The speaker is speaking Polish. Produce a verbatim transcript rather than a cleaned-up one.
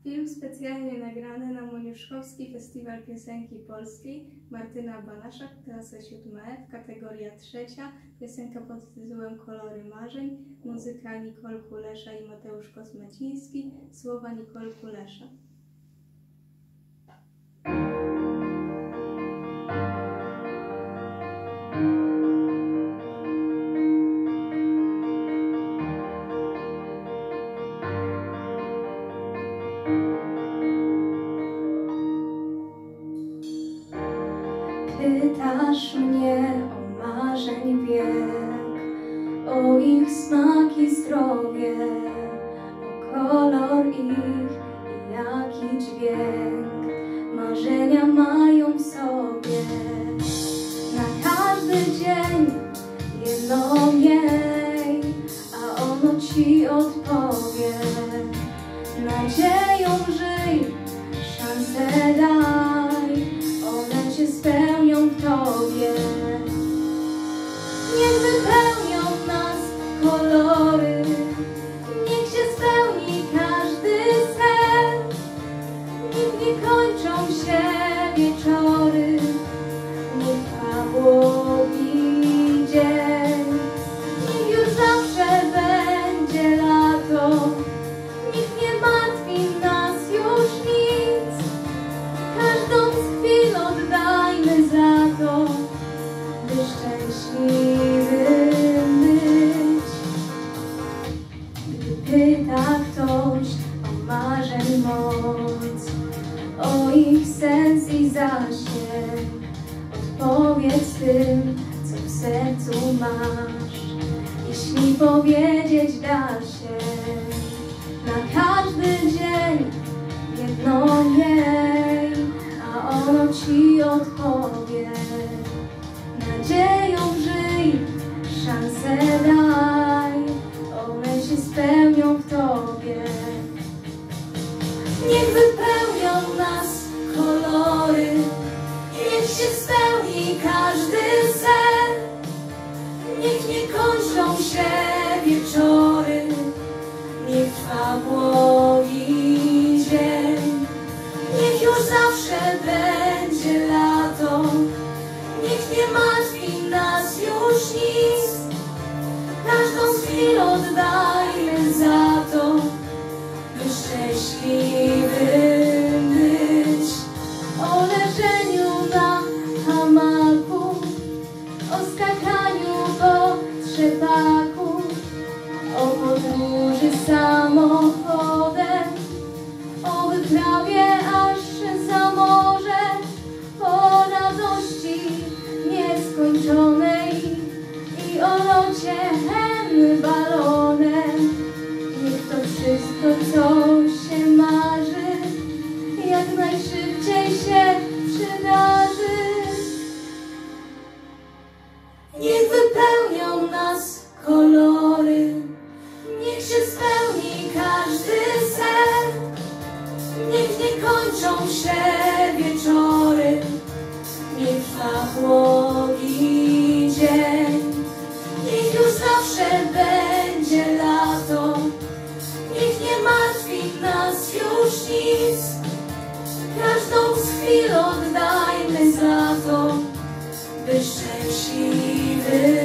Film specjalnie nagrany na Moniuszkowski Festiwal Piosenki Polskiej Martyna Banaszak, klasa siódma F, kategoria trzecia, piosenka pod tytułem Kolory Marzeń, muzyka Nicole Kulesza i Mateusz Kosmaciński, słowa Nicole Kulesza. Pytasz mnie o marzeń wiek, o ich smak i zdrowie, o kolor ich i jaki dźwięk marzenia mają w sobie. Na każdy dzień jedno mniej, a ono ci odpowie. Nadzieją żyj, szansę daj, one cię spełnią w tobie. Niech wypełnią nas kolory, niech się spełni każdy sen. Niech nie kończą się wieczory, niech trwa długi dzień. Niech już zawsze będzie lato, niech nie martwi nas już nic. Każdą z chwil oddajmy za to, by szczęśliwym być. Gdy pyta ktoś o marzeń moc, o ich sens i zasięg, odpowiedz tym, co w sercu masz, jeśli powiedzieć da się. Na każdy dzień jedno mniej, a ono ci odpowie. Nadzieją żyj, szansę daj, one się spełnią w tobie. Niech wypełnią nas kolory, niech się spełni każdy sen. Niech nie kończą się wieczory, niech trwa długi dzień. Niech już zawsze będzie lato, niech nie martwi nas już nic. Każdą z chwil oddajmy za to, by szczęśliwym być. O leżeniu na hamaku, o skakaniu po trzepaku, o podróży samochodem, o wyprawie aż za morze, o radości nieskończonej i o locie hen balonem. Niech to wszystko, co się marzy, jak najszybciej się przydarzy. Niech wypełnią nas kolory, niech się spełni każdy sen. Niech nie kończą się wieczory, niech trwa długi dzień. Niech już zawsze będzie lato, niech nie martwi nas już nic. Każdą z chwil oddajmy za to, by szczęśliwy